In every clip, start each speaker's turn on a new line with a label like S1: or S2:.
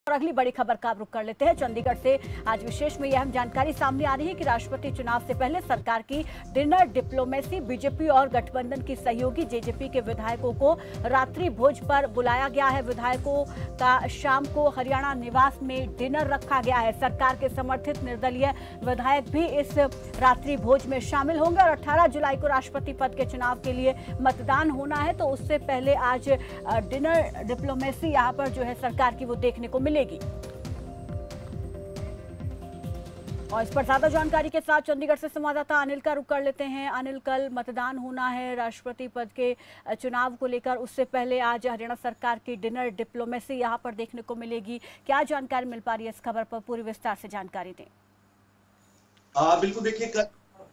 S1: और अगली बड़ी खबर का रुख कर लेते हैं। चंडीगढ़ से आज विशेष में यह अहम जानकारी सामने आ रही है कि राष्ट्रपति चुनाव से पहले सरकार की डिनर डिप्लोमेसी, बीजेपी और गठबंधन की सहयोगी जेजेपी के विधायकों को रात्रि भोज पर बुलाया गया है। विधायकों का शाम को हरियाणा निवास में डिनर रखा गया है। सरकार के समर्थित निर्दलीय विधायक भी इस रात्रि भोज में शामिल होंगे और 18 जुलाई को राष्ट्रपति पद के चुनाव के लिए मतदान होना है, तो उससे पहले आज डिनर डिप्लोमेसी यहाँ पर जो है सरकार की वो देखने को मिलेगी। और इस पर ज्यादा जानकारी के साथ चंडीगढ़ से संवाददाता अनिल का रुख कर लेते हैं। अनिल, कल मतदान होना है राष्ट्रपति पद के चुनाव को लेकर, उससे पहले आज हरियाणा सरकार की डिनर डिप्लोमेसी यहां पर देखने को मिलेगी। क्या जानकारी मिल पा रही है इस खबर पर? पूरी विस्तार से जानकारी दें।
S2: बिल्कुल, देखिए कल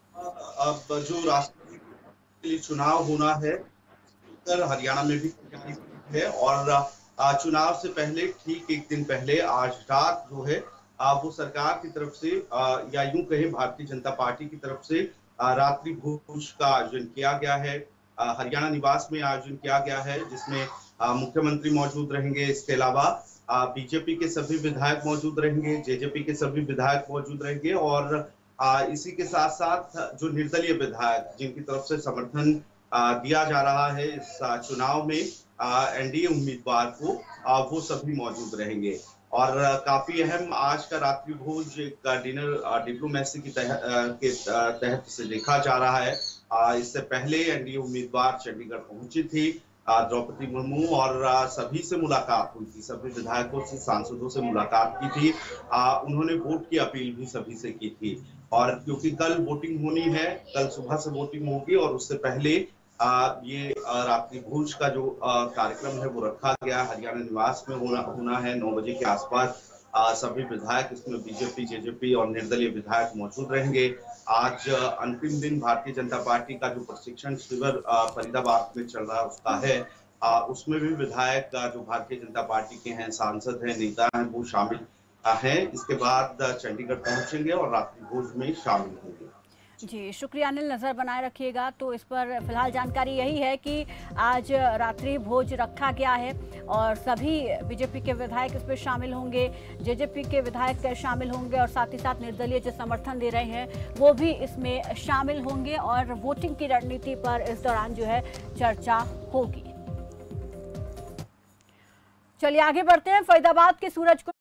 S2: अब जो राष्ट्रपति के लिए चुनाव होना है हरियाणा में भी है और चुनाव से पहले ठीक एक दिन पहले आज रात जो है वो सरकार की तरफ से या यूं कहें भारतीय जनता पार्टी की तरफ से रात्रि भोज का आयोजन किया गया है। हरियाणा निवास में आयोजन किया गया है, जिसमें मुख्यमंत्री मौजूद रहेंगे। इसके अलावा बीजेपी के सभी विधायक मौजूद रहेंगे, जेजेपी के सभी विधायक मौजूद रहेंगे और इसी के साथ साथ जो निर्दलीय विधायक जिनकी तरफ से समर्थन दिया जा रहा है इस चुनाव में एनडीए उम्मीदवार को, वो सभी मौजूद रहेंगे। और काफी अहम आज का रात्रि भोज एक डिनर डिप्लोमेसी के तहत से देखा जा रहा है। इससे पहले एनडीए उम्मीदवार चंडीगढ़ पहुंची थी, द्रौपदी मुर्मू, और सभी से मुलाकात हुई थी, सभी विधायकों से, सांसदों से मुलाकात की थी। उन्होंने वोट की अपील भी सभी से की थी। और क्योंकि कल वोटिंग होनी है, कल सुबह से वोटिंग होगी और उससे पहले ये रात्रि भोज का जो कार्यक्रम है वो रखा गया। हरियाणा निवास में होना है 9 बजे के आसपास। सभी विधायक इसमें बीजेपी, जेजेपी और निर्दलीय विधायक मौजूद रहेंगे। आज अंतिम दिन भारतीय जनता पार्टी का जो प्रशिक्षण शिविर फरीदाबाद में चल रहा है उसका है, उसमें भी विधायक जो भारतीय जनता पार्टी के हैं, सांसद हैं, नेता हैं, वो शामिल हैं। इसके बाद चंडीगढ़ पहुंचेंगे और रात्रि भोज में शामिल होंगे।
S1: जी शुक्रिया अनिल, नजर बनाए रखिएगा। तो इस पर फिलहाल जानकारी यही है कि आज रात्रि भोज रखा गया है और सभी बीजेपी के विधायक इसमें शामिल होंगे, जेजेपी के विधायक शामिल होंगे और साथ ही साथ निर्दलीय जो समर्थन दे रहे हैं वो भी इसमें शामिल होंगे और वोटिंग की रणनीति पर इस दौरान जो है चर्चा होगी। चलिए आगे बढ़ते हैं। फरीदाबाद के सूरज